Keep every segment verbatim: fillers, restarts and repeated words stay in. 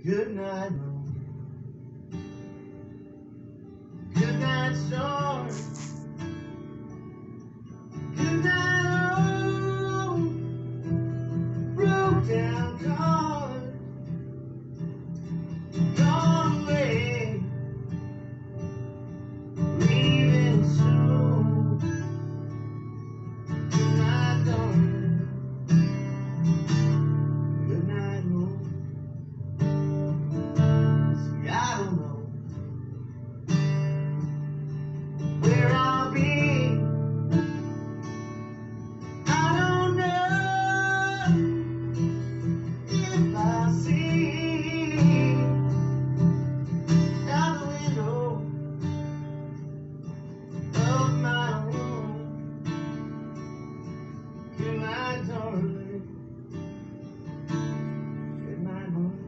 Good night, moon. Good night, stars. Good night, oh, broke down cars. Gone away, leaving soon. Good night, darling. Good night, moon. See, I don't know where I'll be. I don't know if I'll see out the window of my room. Good night, darling. Good night, moon.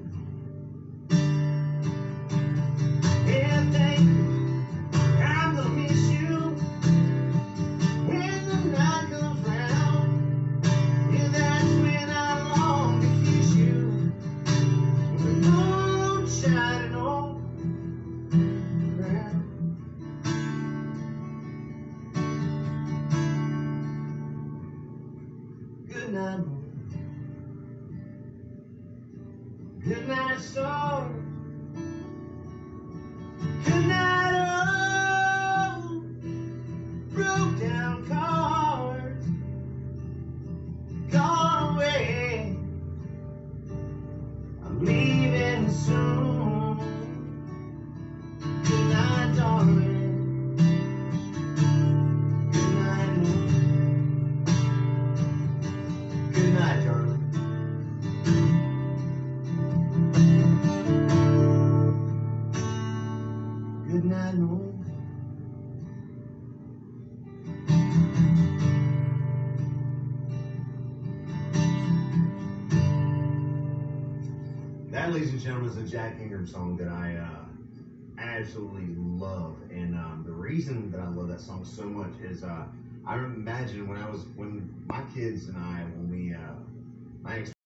Yeah, thank you. I'm gonna miss you when the night comes round. Yeah, that's when I long to kiss you. When the moon's shining on the ground. Good night, moon. Good night, stars. Good night, oh, broke down cars. Gone away, I'm leaving soon. Good night, darling. Good night, moon. Good night, darling. Good night, moon. That, ladies and gentlemen, is a Jack Ingram song that I uh, absolutely love, and um, the reason that I love that song so much is uh, I imagine when I was when my kids and I when we uh, my ex